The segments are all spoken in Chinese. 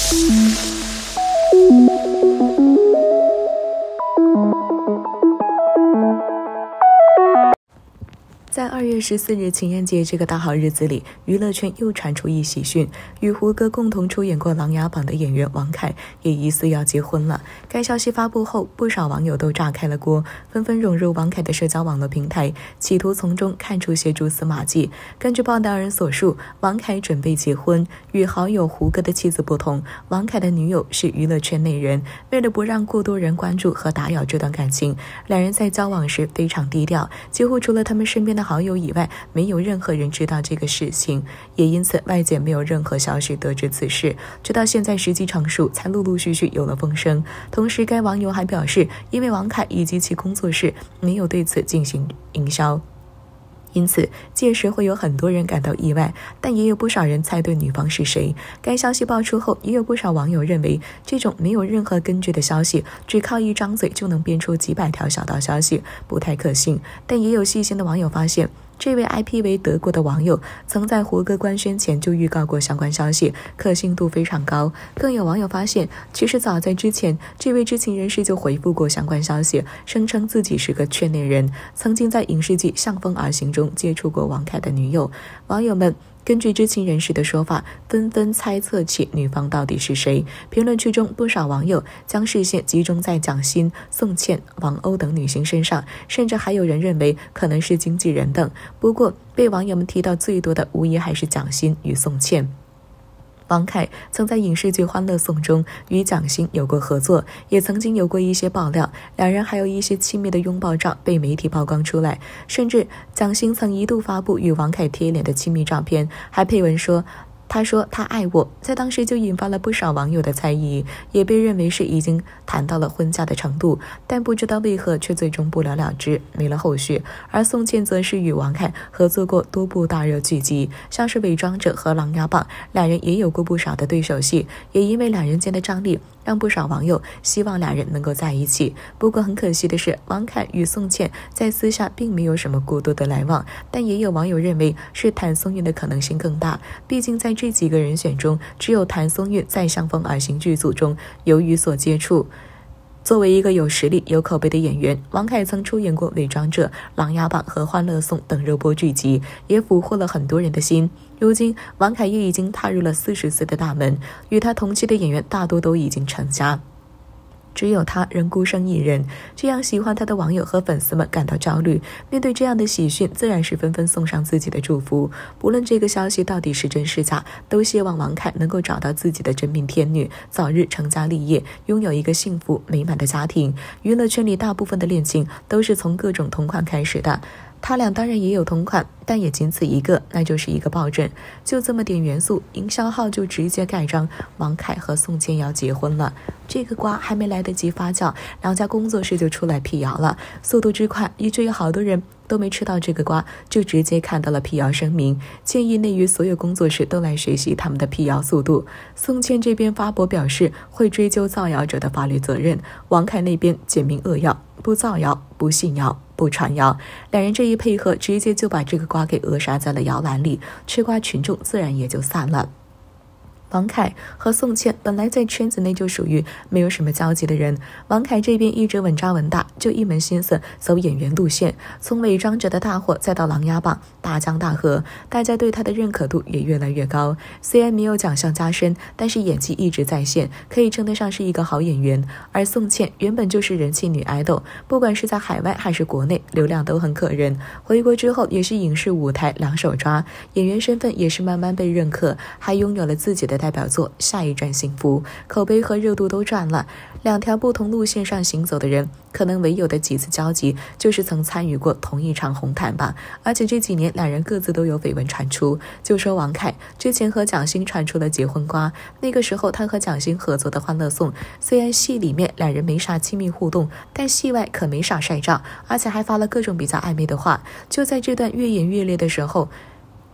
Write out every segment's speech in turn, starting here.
在2月14日情人节这个大好日子里，娱乐圈又传出一喜讯，与胡歌共同出演过《琅琊榜》的演员王凯也疑似要结婚了。该消息发布后，不少网友都炸开了锅，纷纷涌入王凯的社交网络平台，企图从中看出些蛛丝马迹。根据报道人所述，王凯准备结婚。与好友胡歌的妻子不同，王凯的女友是娱乐圈内人。为了不让过多人关注和打扰这段感情，两人在交往时非常低调，几乎除了他们身边的好友以外，没有任何人知道这个事情，也因此外界没有任何消息得知此事。直到现在时机成熟，才陆陆续续有了风声。同时，该网友还表示，因为王凯以及其工作室没有对此进行营销，因此届时会有很多人感到意外，但也有不少人猜对女方是谁。该消息爆出后，也有不少网友认为，这种没有任何根据的消息，只靠一张嘴就能编出几百条小道消息，不太可信。但也有细心的网友发现，这位 IP 为德国的网友曾在胡歌官宣前就预告过相关消息，可信度非常高。更有网友发现，其实早在之前，这位知情人士就回复过相关消息，声称自己是个圈内人，曾经在影视剧《向风而行》中接触过王凯的女友。网友们根据知情人士的说法，纷纷猜测起女方到底是谁。评论区中，不少网友将视线集中在蒋欣、宋茜、王鸥等女星身上，甚至还有人认为可能是经纪人等。不过，被网友们提到最多的无疑还是蒋欣与宋茜。王凯曾在影视剧《欢乐颂》中与蒋欣有过合作，也曾经有过一些爆料，两人还有一些亲密的拥抱照被媒体曝光出来，甚至蒋欣曾一度发布与王凯贴脸的亲密照片，还配文说他说他爱我，在当时就引发了不少网友的猜疑，也被认为是已经谈到了婚嫁的程度，但不知道为何却最终不了了之，没了后续。而宋茜则是与王凯合作过多部大热剧集，像是《伪装者》和《琅琊榜》，两人也有过不少的对手戏，也因为两人间的张力，让不少网友希望两人能够在一起。不过很可惜的是，王凯与宋茜在私下并没有什么过多的来往，但也有网友认为是谭松韵的可能性更大，毕竟在这几个人选中，只有谭松韵在《向风而行》剧组中有与所接触。作为一个有实力、有口碑的演员，王凯曾出演过《伪装者》《琅琊榜》和《欢乐颂》等热播剧集，也俘获了很多人的心。如今，王凯也已经踏入了40岁的大门，与他同期的演员大多都已经成家，只有他仍孤身一人，这样喜欢他的网友和粉丝们感到焦虑。面对这样的喜讯，自然是纷纷送上自己的祝福。不论这个消息到底是真是假，都希望王凯能够找到自己的真命天女，早日成家立业，拥有一个幸福美满的家庭。娱乐圈里大部分的恋情都是从各种同款开始的，他俩当然也有同款，但也仅此一个，那就是一个抱枕。就这么点元素，营销号就直接盖章王凯和宋茜要结婚了。这个瓜还没来得及发酵，两家工作室就出来辟谣了，速度之快，以至于好多人都没吃到这个瓜，就直接看到了辟谣声明，建议内娱所有工作室都来学习他们的辟谣速度。宋茜这边发博表示会追究造谣者的法律责任，王凯那边简明扼要，不造谣，不信谣，不传谣。两人这一配合，直接就把这个瓜给扼杀在了摇篮里，吃瓜群众自然也就散了。王凯和宋茜本来在圈子内就属于没有什么交集的人，王凯这边一直稳扎稳打，就一门心思走演员路线，从伪装者的大火再到琅琊榜大江大河，大家对他的认可度也越来越高。虽然没有奖项加身，但是演技一直在线，可以称得上是一个好演员。而宋茜原本就是人气女idol，不管是在海外还是国内，流量都很可人。回国之后也是影视舞台两手抓，演员身份也是慢慢被认可，还拥有了自己的代表作《下一站幸福》，口碑和热度都赚了。两条不同路线上行走的人，可能唯有的几次交集，就是曾参与过同一场红毯吧。而且这几年两人各自都有绯闻传出，就说王凯之前和蒋欣传出了结婚瓜，那个时候他和蒋欣合作的《欢乐颂》，虽然戏里面两人没啥亲密互动，但戏外可没少晒照，而且还发了各种比较暧昧的话。就在这段越演越烈的时候，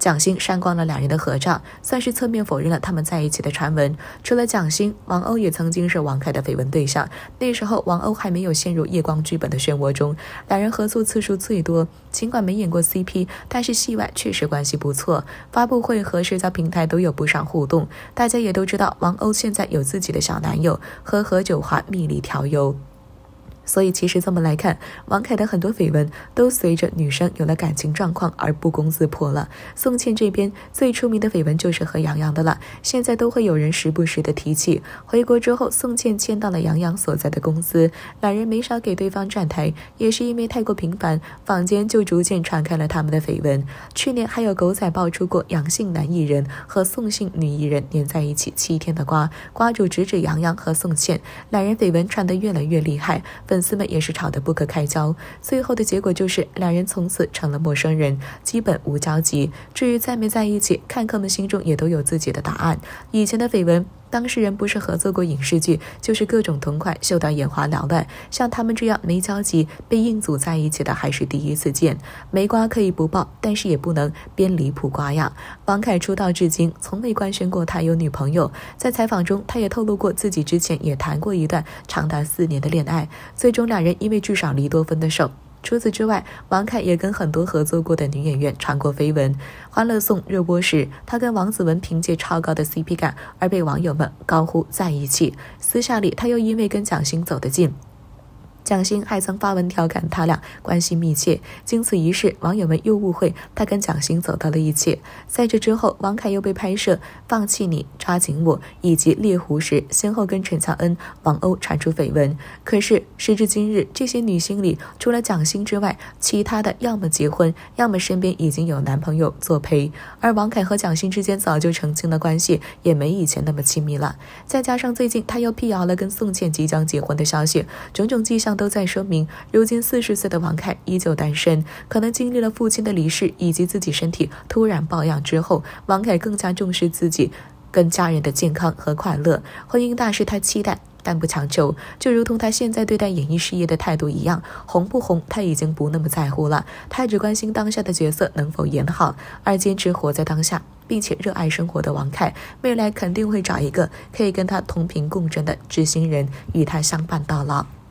蒋欣删光了两人的合照，算是侧面否认了他们在一起的传闻。除了蒋欣，王鸥也曾经是王凯的绯闻对象，那时候王鸥还没有陷入夜光剧本的漩涡中，两人合作次数最多。尽管没演过 CP， 但是戏外确实关系不错，发布会和社交平台都有不少互动。大家也都知道，王鸥现在有自己的小男友，和何九华蜜里调油。所以其实这么来看，王凯的很多绯闻都随着女生有了感情状况而不攻自破了。宋茜这边最出名的绯闻就是和杨洋的了，现在都会有人时不时的提起。回国之后，宋茜签到了杨洋所在的公司，两人没少给对方站台，也是因为太过频繁，坊间就逐渐传开了他们的绯闻。去年还有狗仔爆出过杨姓男艺人和宋姓女艺人黏在一起7天的瓜，瓜主直指杨洋和宋茜，两人绯闻传得越来越厉害，粉丝们也是吵得不可开交，最后的结果就是两人从此成了陌生人，基本无交集。至于在没在一起，看客们心中也都有自己的答案。以前的绯闻，当事人不是合作过影视剧，就是各种同款秀到眼花缭乱。像他们这样没交集被硬组在一起的还是第一次见。没瓜可以不爆，但是也不能边离谱瓜样。王凯出道至今从未官宣过他有女朋友，在采访中他也透露过自己之前也谈过一段长达4年的恋爱，最终两人因为聚少离多分的手。除此之外，王凯也跟很多合作过的女演员传过绯闻。欢乐颂热播时，他跟王子文凭借超高的 CP 感而被网友们高呼在一起。私下里，他又因为跟蒋欣走得近，蒋欣还曾发文调侃他俩关系密切，经此一事，网友们又误会他跟蒋欣走到了一起。在这之后，王凯又被拍摄《放弃你》《抓紧我》以及《猎狐》时，先后跟陈乔恩、王鸥传出绯闻。可是时至今日，这些女星里除了蒋欣之外，其他的要么结婚，要么身边已经有男朋友作陪。而王凯和蒋欣之间早就澄清了关系，也没以前那么亲密了。再加上最近他又辟谣了跟宋茜即将结婚的消息，种种迹象都在说明，如今40岁的王凯依旧单身，可能经历了父亲的离世以及自己身体突然抱恙之后，王凯更加重视自己跟家人的健康和快乐。婚姻大事他期待，但不强求，就如同他现在对待演艺事业的态度一样，红不红他已经不那么在乎了，他只关心当下的角色能否演好，而坚持活在当下并且热爱生活的王凯，未来肯定会找一个可以跟他同频共振的知心人，与他相伴到老。